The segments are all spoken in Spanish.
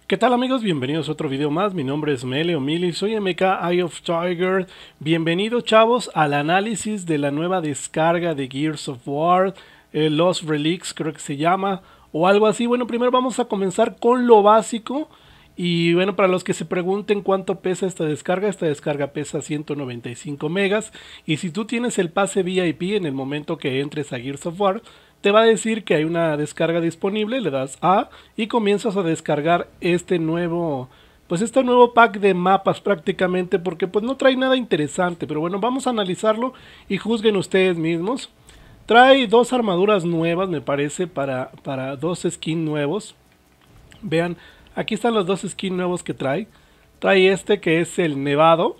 ¿Qué tal amigos? Bienvenidos a otro video más. Mi nombre es Mele o Mili, soy MK Eye of Tiger. Bienvenidos chavos al análisis de la nueva descarga de Gears of War, Lost Relics creo que se llama, o algo así. Bueno, primero vamos a comenzar con lo básico. Y bueno, para los que se pregunten cuánto pesa esta descarga pesa 195 megas. Y si tú tienes el pase VIP en el momento que entres a Gears of War, te va a decir que hay una descarga disponible, le das A y comienzas a descargar este nuevo pack de mapas prácticamente, porque pues no trae nada interesante, pero bueno, vamos a analizarlo y juzguen ustedes mismos. Trae dos armaduras nuevas, me parece, para dos skins nuevos. Vean, aquí están los dos skins nuevos que trae. Trae este que es el nevado.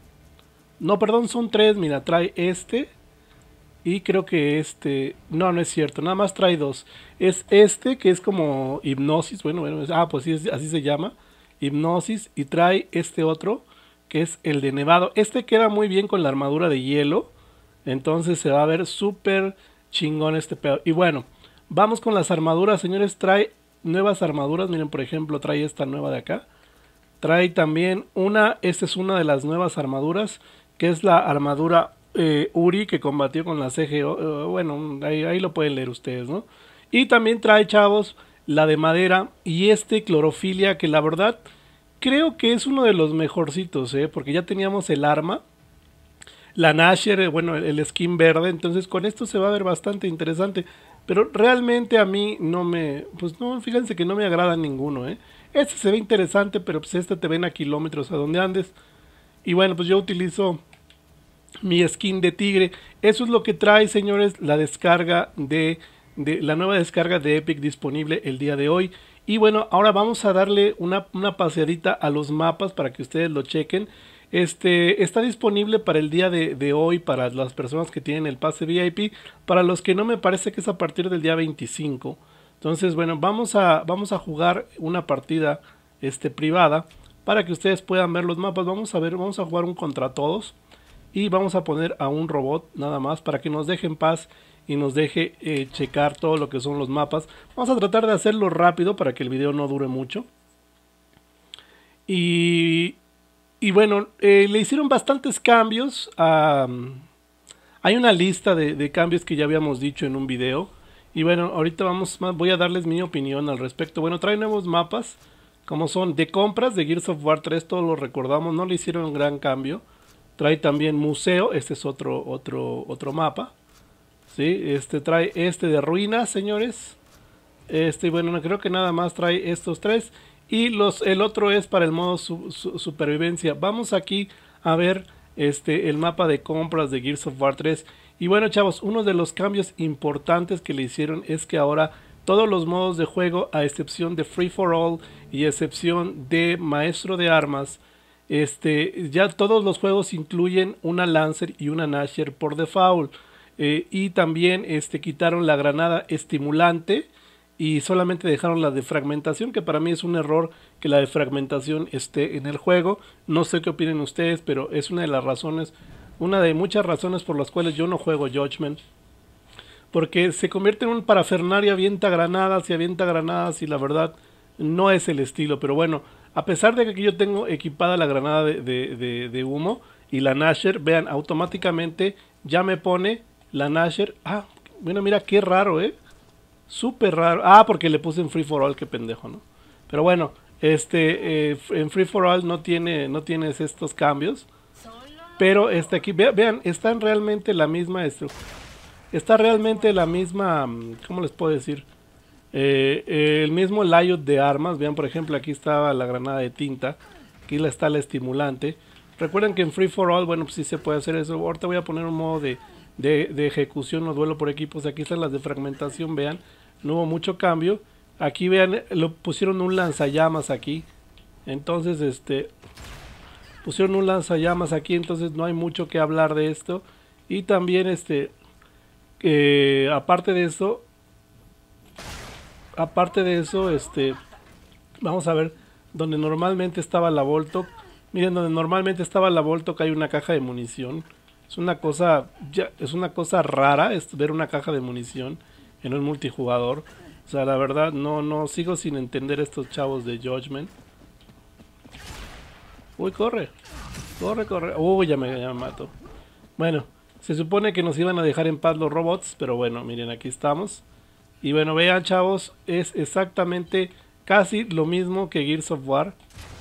No, perdón, son tres, mira, trae este. Y creo que este... No, no es cierto, nada más trae dos. Es este que es como hipnosis, pues sí, así se llama. Hipnosis, y trae este otro que es el de nevado. Este queda muy bien con la armadura de hielo. Entonces se va a ver súper chingón este pedo. Y bueno, vamos con las armaduras, señores. Trae nuevas armaduras, miren, por ejemplo, trae esta nueva de acá. Trae también esta es una de las nuevas armaduras, que es la armadura Uri, que combatió con la CGO. Bueno, ahí lo pueden leer ustedes, ¿no? Y también trae, chavos, la de madera y este clorofilia, que la verdad creo que es uno de los mejorcitos, porque ya teníamos el arma, la Nasher, bueno, el skin verde, entonces con esto se va a ver bastante interesante. Pero realmente a mí pues no, fíjense que no me agrada ninguno, Este se ve interesante, pero pues este te ven a kilómetros a donde andes. Y bueno, pues yo utilizo mi skin de tigre. Eso es lo que trae, señores, la descarga de la nueva descarga de Epic disponible el día de hoy. Y bueno, ahora vamos a darle una paseadita a los mapas para que ustedes lo chequen. Está disponible para el día de hoy para las personas que tienen el pase VIP. Para los que no, me parece que es a partir del día 25. Entonces, bueno, vamos a jugar una partida privada para que ustedes puedan ver los mapas. Vamos a jugar un contra todos. Y vamos a poner a un robot nada más para que nos deje en paz y nos deje checar todo lo que son los mapas. Vamos a tratar de hacerlo rápido para que el video no dure mucho. Y bueno, le hicieron bastantes cambios. Hay una lista de cambios que ya habíamos dicho en un video. Y bueno, ahorita voy a darles mi opinión al respecto. Bueno, trae nuevos mapas, como son de compras de Gears of War 3, todos lo recordamos, no le hicieron un gran cambio. Trae también museo, este es otro mapa. ¿Sí? Trae de ruinas, señores. Bueno, no, creo que nada más trae estos tres. Y el otro es para el modo supervivencia. Vamos aquí a ver el mapa de compras de Gears of War 3. Y bueno, chavos, uno de los cambios importantes que le hicieron es que ahora todos los modos de juego, a excepción de Free for All y excepción de Maestro de Armas, ya todos los juegos incluyen una Lancer y una Nasher por default. Y también quitaron la granada estimulante y solamente dejaron la de fragmentación, que para mí es un error que la de fragmentación esté en el juego. No sé qué opinen ustedes, pero es una de muchas razones por las cuales yo no juego Judgment, porque se convierte en un parafernalia, avienta granadas y la verdad no es el estilo. Pero bueno, a pesar de que yo tengo equipada la granada de humo y la Nasher, vean, automáticamente ya me pone la Nasher. Ah, bueno, mira qué raro, súper raro. Ah, porque le puse en Free for All, qué pendejo, ¿no? Pero bueno, en Free for All no tienes estos cambios. Pero aquí, vean, están realmente la misma está realmente la misma, ¿cómo les puedo decir? El mismo layout de armas. Vean, por ejemplo, aquí estaba la granada de tinta, aquí está la estimulante. Recuerden que en Free for All, bueno, pues sí se puede hacer eso. Ahorita voy a poner un modo de ejecución o duelo por equipos. Aquí están las de fragmentación, vean, no hubo mucho cambio. Aquí vean, lo pusieron un lanzallamas aquí. Entonces, pusieron un lanzallamas aquí, entonces no hay mucho que hablar de esto. Y también, aparte de eso, vamos a ver donde normalmente estaba la Voltok. Miren, donde normalmente estaba la Voltok hay una caja de munición. Es una cosa rara ver una caja de munición en un multijugador. O sea, la verdad, no sigo sin entender estos chavos de Judgment. Uy, corre. Corre, corre. Uy, ya me mato. Bueno, se supone que nos iban a dejar en paz los robots, pero bueno, miren, aquí estamos. Y bueno, vean, chavos, es exactamente casi lo mismo que Gears of War.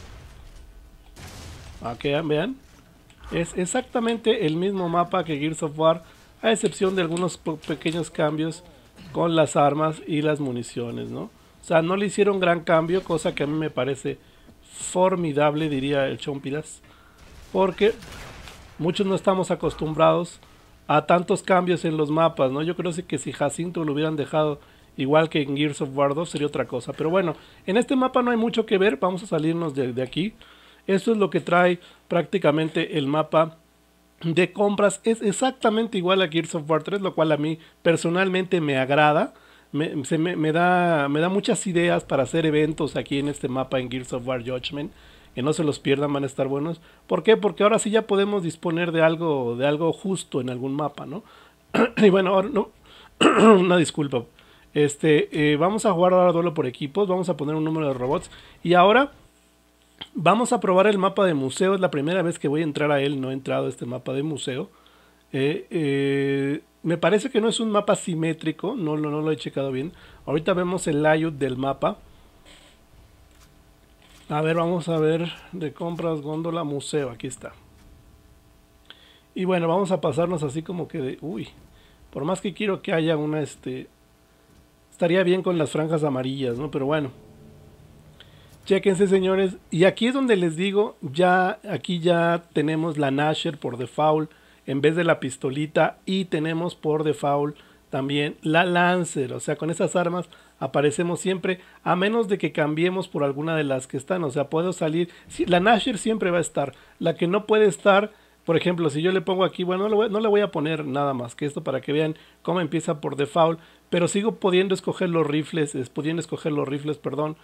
Aquí vean. Es exactamente el mismo mapa que Gears of War, a excepción de algunos pequeños cambios con las armas y las municiones, ¿no? O sea, no le hicieron gran cambio, cosa que a mí me parece formidable, diría el Chompiras, porque muchos no estamos acostumbrados a tantos cambios en los mapas, ¿no? Yo creo que si Jacinto lo hubieran dejado igual que en Gears of War 2 sería otra cosa. Pero bueno, en este mapa no hay mucho que ver, vamos a salirnos de aquí. Esto es lo que trae prácticamente el mapa de compras. Es exactamente igual a Gears of War 3, lo cual a mí personalmente me agrada. Me da muchas ideas para hacer eventos aquí en este mapa en Gears of War Judgment. Que no se los pierdan, van a estar buenos. ¿Por qué? Porque ahora sí ya podemos disponer de algo justo en algún mapa, ¿no? Y bueno, ahora no, una disculpa. Vamos a jugar ahora duelo por equipos. Vamos a poner un número de robots. Y ahora vamos a probar el mapa de museo. Es la primera vez que voy a entrar a él. No he entrado a este mapa de museo. Me parece que no es un mapa simétrico. No lo he checado bien. Ahorita vemos el layout del mapa. A ver, vamos a ver de compras, góndola, museo. Aquí está. Y bueno, vamos a pasarnos así como que de... Uy, por más que quiero que haya una... Estaría bien con las franjas amarillas, ¿no? Pero bueno. Chéquense, señores. Y aquí es donde les digo, aquí ya tenemos la Nasher por default en vez de la pistolita. Y tenemos por default también la Lancer. O sea, con esas armas aparecemos siempre, a menos de que cambiemos por alguna de las que están. O sea, puedo salir... Sí, la Nasher siempre va a estar. La que no puede estar, por ejemplo, si yo le pongo aquí... Bueno, no le voy a poner nada más que esto para que vean cómo empieza por default. Pero sigo pudiendo escoger los rifles, perdón.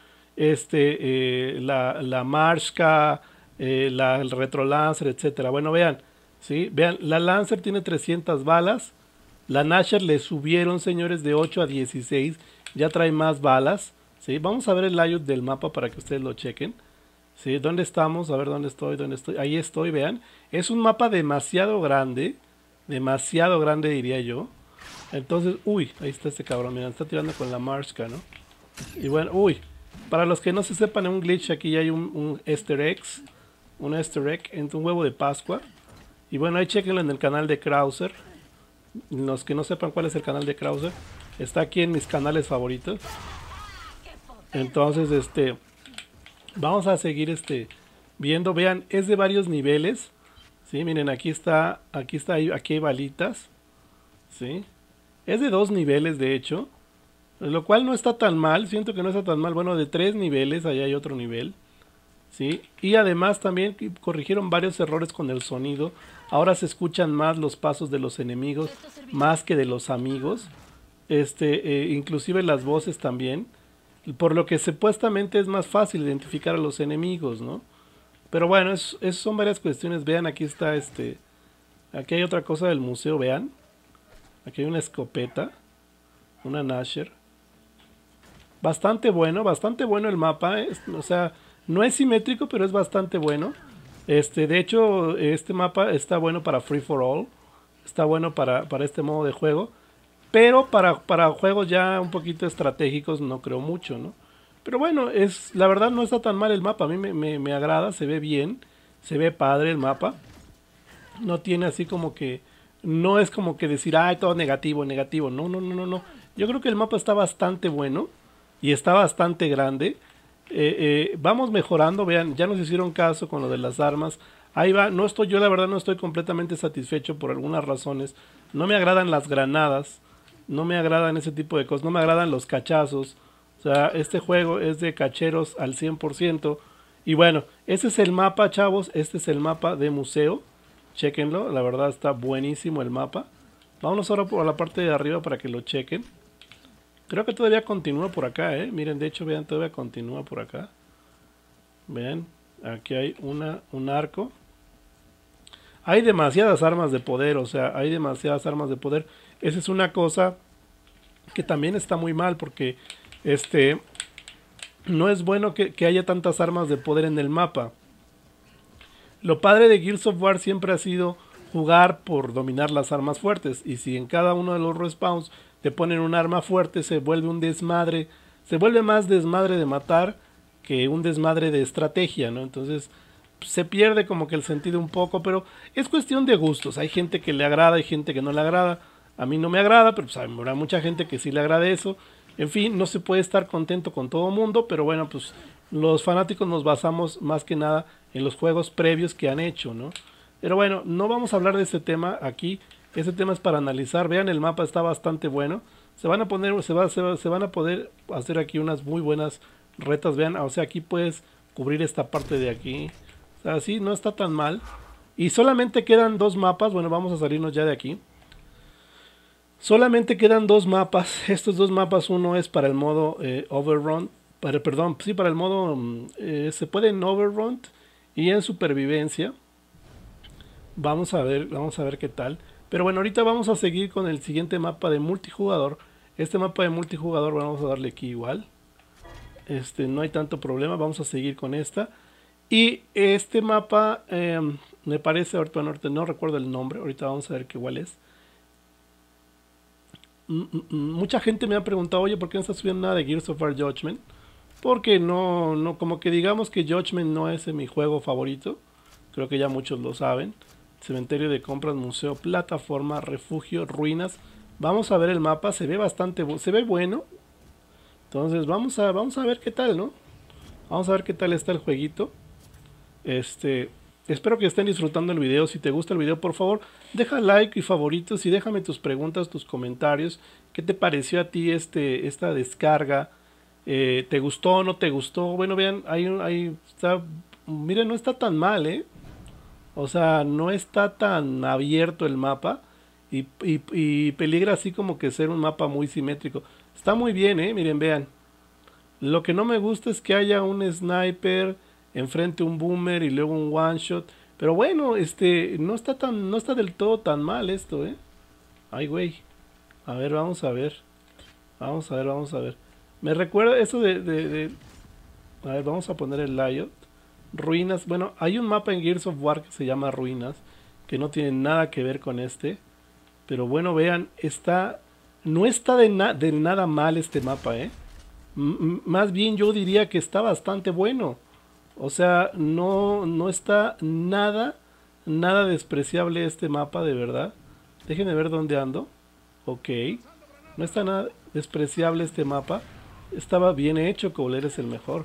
La Marshka, el Retro Lancer, etcétera. Bueno, vean, ¿sí? Vean, la Lancer tiene 300 balas. La Nasher le subieron, señores, de 8 a 16. Ya trae más balas, ¿sí? Vamos a ver el layout del mapa para que ustedes lo chequen. ¿Sí? ¿Dónde estamos? A ver, ¿dónde estoy? Ahí estoy, vean. Es un mapa demasiado grande diría yo. Entonces, uy, ahí está este cabrón, mira, está tirando con la Marshka, ¿no? Y bueno, uy, para los que no se sepan, un glitch aquí hay un Easter egg, en un huevo de Pascua. Y bueno, ahí chequenlo en el canal de Krauser. Los que no sepan cuál es el canal de Krauser, está aquí en mis canales favoritos. Entonces, vamos a seguir viendo. Vean, es de varios niveles. Sí, miren, aquí hay balitas. Sí. Es de 2 niveles, de hecho. Lo cual no está tan mal. Siento que no está tan mal. Bueno, de 3 niveles. Allá hay otro nivel. ¿Sí? Y además también corrigieron varios errores con el sonido. Ahora se escuchan más los pasos de los enemigos. Más que de los amigos. Inclusive las voces también. Por lo que supuestamente es más fácil identificar a los enemigos, ¿no? Pero bueno, son varias cuestiones. Vean, aquí está aquí hay otra cosa del museo, vean. Aquí hay una escopeta. Una Nasher. Bastante bueno el mapa. O sea, no es simétrico, pero es bastante bueno. De hecho, este mapa está bueno para Free for All. Está bueno para este modo de juego. Pero para juegos ya un poquito estratégicos no creo mucho, ¿no? Pero bueno, la verdad no está tan mal el mapa. A mí me agrada, se ve bien. Se ve padre el mapa. No tiene así como que... No es como que decir, ay, todo negativo. No. Yo creo que el mapa está bastante bueno. Y está bastante grande. Vamos mejorando, vean, ya nos hicieron caso con lo de las armas. Ahí va, yo la verdad no estoy completamente satisfecho por algunas razones. No me agradan las granadas. No me agradan ese tipo de cosas. No me agradan los cachazos. O sea, este juego es de cacheros al 100%. Y bueno, este es el mapa, chavos. Este es el mapa de museo. Chequenlo, la verdad está buenísimo el mapa. Vámonos ahora por la parte de arriba para que lo chequen. Creo que todavía continúa por acá, Miren, de hecho, vean, todavía continúa por acá. Vean, aquí hay un arco. Hay demasiadas armas de poder, o sea, hay demasiadas armas de poder. Esa es una cosa que también está muy mal porque no es bueno que haya tantas armas de poder en el mapa. Lo padre de Gears of War siempre ha sido jugar por dominar las armas fuertes, y si en cada uno de los respawns te ponen un arma fuerte, se vuelve un desmadre, se vuelve más desmadre de matar que un desmadre de estrategia, ¿no? Entonces se pierde como que el sentido un poco, pero es cuestión de gustos. Hay gente que le agrada, hay gente que no le agrada. A mí no me agrada, pero pues habrá mucha gente que sí le agrada eso. En fin, no se puede estar contento con todo mundo, pero bueno, pues los fanáticos nos basamos más que nada en los juegos previos que han hecho, ¿no? Pero bueno, no vamos a hablar de este tema aquí. Este tema es para analizar. Vean, el mapa está bastante bueno. Se van a poder hacer aquí unas muy buenas retas. Vean, o sea, aquí puedes cubrir esta parte de aquí. O sea, sí, no está tan mal. Y solamente quedan dos mapas. Bueno, vamos a salirnos ya de aquí. Solamente quedan dos mapas. Estos dos mapas, uno es para el modo Overrun. Perdón, sí, para el modo... se puede en Overrun y en supervivencia. Vamos a ver qué tal. Pero bueno, ahorita vamos a seguir con el siguiente mapa de multijugador. Este mapa de multijugador vamos a darle aquí igual. No hay tanto problema, vamos a seguir con esta. Y este mapa me parece, ahorita no recuerdo el nombre, ahorita vamos a ver qué igual es. Mucha gente me ha preguntado, oye, ¿por qué no estás subiendo nada de Gears of War Judgment? Porque no, como que digamos que Judgment no es mi juego favorito. Creo que ya muchos lo saben. Cementerio de compras, museo, plataforma, refugio, ruinas. Vamos a ver el mapa, se ve bastante, se ve bueno. Entonces vamos a ver qué tal, ¿no? Vamos a ver qué tal está el jueguito. Espero que estén disfrutando el video. Si te gusta el video, por favor, deja like y favoritos y déjame tus preguntas, tus comentarios. ¿Qué te pareció a ti esta descarga? ¿Te gustó o no te gustó? Bueno, vean, ahí está. Miren, no está tan mal, ¿eh? O sea, no está tan abierto el mapa y peligra así como que ser un mapa muy simétrico. Está muy bien, miren, vean. Lo que no me gusta es que haya un sniper, enfrente un boomer y luego un one shot. Pero bueno, no está del todo tan mal esto, Ay, güey. A ver, vamos a ver. Vamos a ver. Me recuerda eso A ver, vamos a poner el layout. Ruinas. Bueno, hay un mapa en Gears of War que se llama Ruinas, que no tiene nada que ver con este. Pero bueno, vean, no está de nada mal este mapa, Más bien yo diría que está bastante bueno. O sea, no está nada despreciable este mapa, de verdad. Déjenme ver dónde ando. Ok. No está nada despreciable este mapa. Estaba bien hecho, Cowler es el mejor.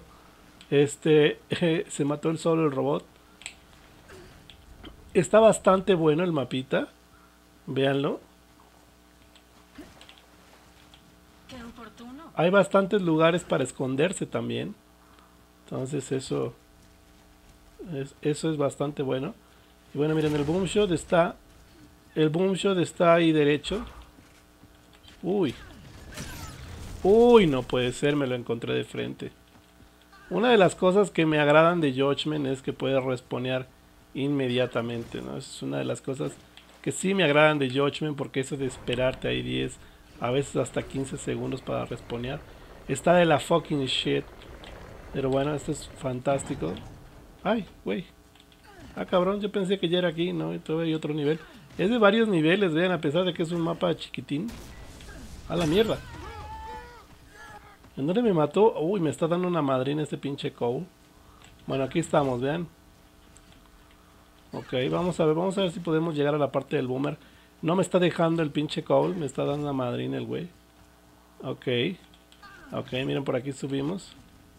Se mató el solo el robot. Está bastante bueno el mapita. Véanlo. Hay bastantes lugares para esconderse también. Entonces eso es bastante bueno. Y bueno, miren, el boom shot está ahí derecho. Uy, no puede ser, me lo encontré de frente. Una de las cosas que me agradan de Judgment es que puede respawnear inmediatamente, ¿no? Es una de las cosas que sí me agradan de Judgment, porque eso de esperarte ahí 10, a veces hasta 15 segundos para respawnear, está de la fucking shit. Pero bueno, esto es fantástico. Ay, güey. Ah, cabrón, yo pensé que ya era aquí, ¿no? Y todavía hay otro nivel. Es de varios niveles, vean, a pesar de que es un mapa chiquitín. A la mierda. ¿En dónde me mató? Uy, me está dando una madrina este pinche Cole. Bueno, aquí estamos, vean. Ok, vamos a ver si podemos llegar a la parte del boomer. No me está dejando el pinche Cole, me está dando una madrina el güey. Ok. Ok, miren, por aquí subimos.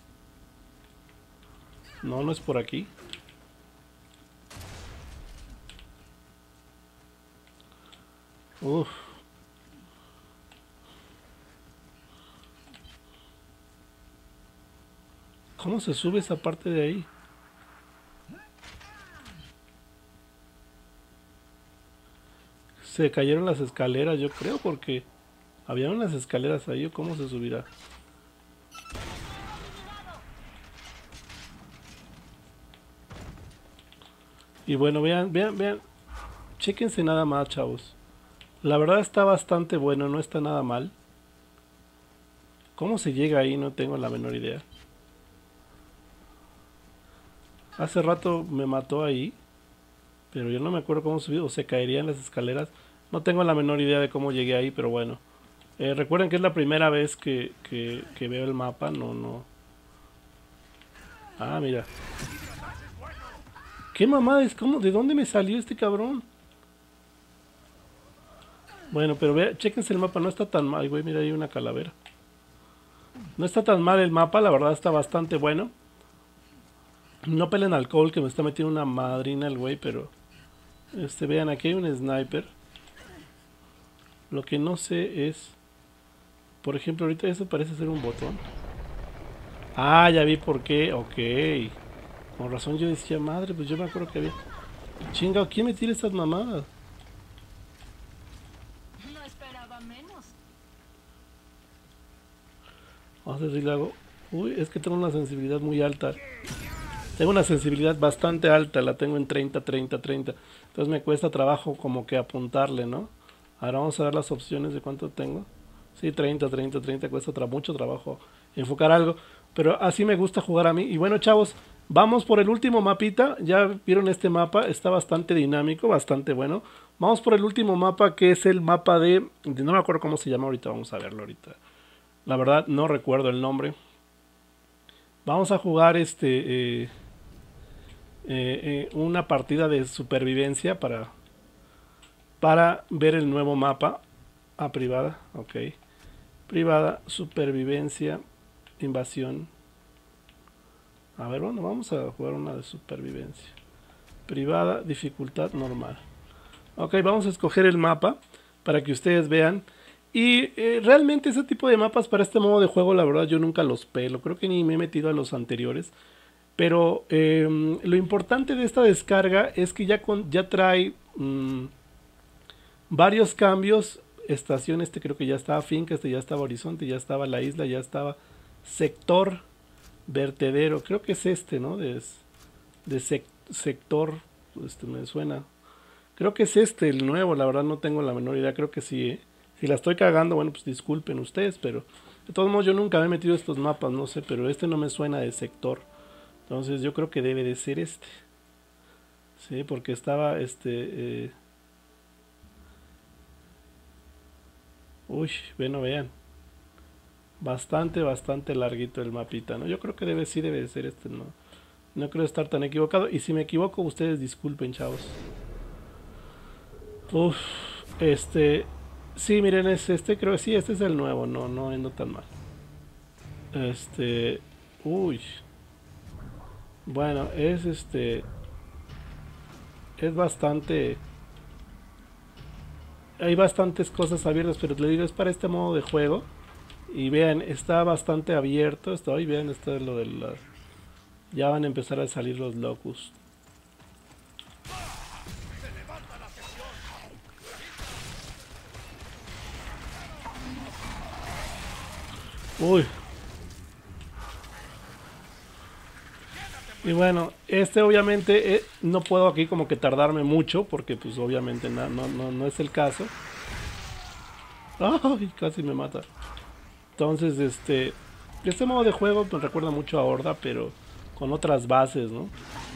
No es por aquí. Uff. ¿Cómo se sube esa parte de ahí? Se cayeron las escaleras, yo creo, porque había unas escaleras ahí. ¿O cómo se subirá? Y bueno, vean. Chéquense nada más, chavos. La verdad está bastante bueno, no está nada mal. ¿Cómo se llega ahí? No tengo la menor idea. Hace rato me mató ahí, pero yo no me acuerdo cómo subí, o se caería en las escaleras. No tengo la menor idea de cómo llegué ahí, pero bueno. Recuerden que es la primera vez que veo el mapa, no. Ah, mira. ¿Qué mamada es? ¿Cómo? ¿De dónde me salió este cabrón? Bueno, pero vea, chéquense el mapa, no está tan mal, güey, mira, hay una calavera. No está tan mal el mapa, la verdad está bastante bueno. No peleen alcohol, que me está metiendo una madrina el güey, pero... vean, aquí hay un sniper. Lo que no sé es... Por ejemplo, ahorita eso parece ser un botón. Ah, ya vi por qué, ok. Con razón yo decía, madre, pues yo me acuerdo que había... Chinga, ¿quién me tira estas mamadas? No esperaba menos. Vamos a ver si lo hago. Uy, es que tengo una sensibilidad muy alta. Tengo una sensibilidad bastante alta, la tengo en 30, 30, 30. Entonces me cuesta trabajo como que apuntarle, ¿no? Ahora vamos a ver las opciones de cuánto tengo. Sí, 30, 30, 30, cuesta mucho trabajo enfocar algo. Pero así me gusta jugar a mí. Y bueno, chavos, vamos por el último mapita. Ya vieron este mapa, está bastante dinámico, bastante bueno. Vamos por el último mapa, que es el mapa de... No me acuerdo cómo se llama ahorita, vamos a verlo ahorita. La verdad, no recuerdo el nombre. Vamos a jugar una partida de supervivencia para ver el nuevo mapa. A privada, ok. Privada, supervivencia, invasión. A ver, bueno, vamos a jugar una de supervivencia. Privada, dificultad normal. Ok, vamos a escoger el mapa para que ustedes vean. Y realmente ese tipo de mapas para este modo de juego, la verdad yo nunca los pelo. Creo que ni me he metido a los anteriores. Pero lo importante de esta descarga es que ya trae varios cambios. Estación, creo que ya estaba finca, ya estaba horizonte, ya estaba la isla, ya estaba sector, vertedero, creo que es ¿no? De sector, me suena. Creo que es el nuevo, la verdad no tengo la menor idea, creo que sí, ¿eh? Si la estoy cagando, bueno, pues disculpen ustedes, pero de todos modos yo nunca me he metido estos mapas, no sé, pero no me suena de sector. Entonces yo creo que debe de ser Sí, porque estaba uy, bueno, vean. Bastante larguito el mapita, ¿no? Yo creo que sí debe de ser ¿no? No creo estar tan equivocado. Y si me equivoco, ustedes disculpen, chavos. Uf, sí, miren, es creo que sí, este es el nuevo, no ando tan mal. Uy. Bueno, es bastante... Hay bastantes cosas abiertas, pero le digo, es para este modo de juego. Y vean, está bastante abierto. Vean, esto es lo de la... Ya van a empezar a salir los locus. Uy. Y bueno, obviamente no puedo aquí como que tardarme mucho, porque pues obviamente no es el caso. Ay, casi me mata. Entonces, este modo de juego me recuerda mucho a Horda, pero con otras bases, ¿no?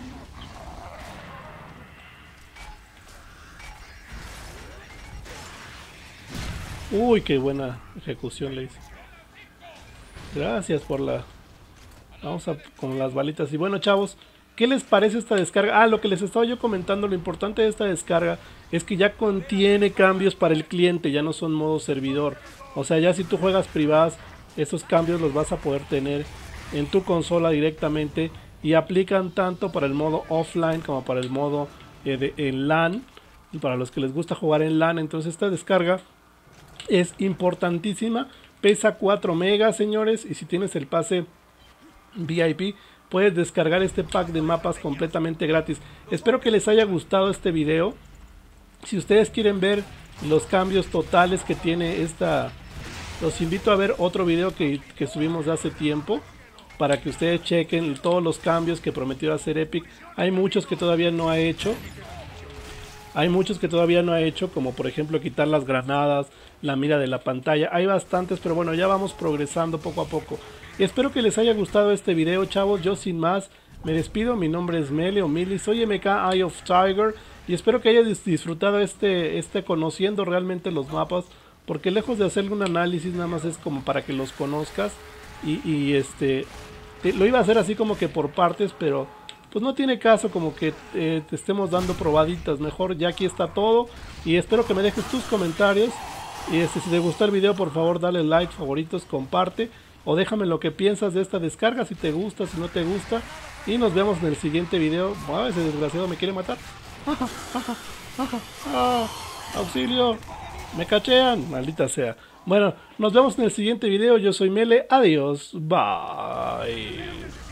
Uy, qué buena ejecución le hice. Gracias por la... Vamos con las balitas. Y bueno, chavos, ¿qué les parece esta descarga? Ah, lo que les estaba yo comentando, lo importante de esta descarga es que ya contiene cambios para el cliente, ya no son modo servidor. O sea, ya si tú juegas privadas, esos cambios los vas a poder tener en tu consola directamente y aplican tanto para el modo offline como para el modo en LAN, y para los que les gusta jugar en LAN. Entonces esta descarga es importantísima, pesa 4 megas, señores, y si tienes el pase VIP puedes descargar este pack de mapas completamente gratis. Espero que les haya gustado este video. Si ustedes quieren ver los cambios totales que tiene los invito a ver otro video que subimos de hace tiempo, para que ustedes chequen todos los cambios que prometió hacer Epic. Hay muchos que todavía no ha hecho. Hay muchos que todavía no he hecho, como por ejemplo quitar las granadas, la mira de la pantalla. Hay bastantes, pero bueno, ya vamos progresando poco a poco. Espero que les haya gustado este video, chavos. Yo sin más me despido. Mi nombre es Mele o Mili, soy MK Eye of Tiger. Y espero que hayas disfrutado conociendo realmente los mapas. Porque lejos de hacerle un análisis, nada más es como para que los conozcas. Lo iba a hacer así como que por partes, pero pues no tiene caso como que te estemos dando probaditas. Mejor ya aquí está todo. Y espero que me dejes tus comentarios. Y si te gustó el video, por favor dale like, favoritos, comparte. O déjame lo que piensas de esta descarga, si te gusta, si no te gusta. Y nos vemos en el siguiente video. Wow, ese desgraciado me quiere matar. Auxilio. Me cachean, maldita sea. Bueno, nos vemos en el siguiente video. Yo soy Mele. Adiós. Bye.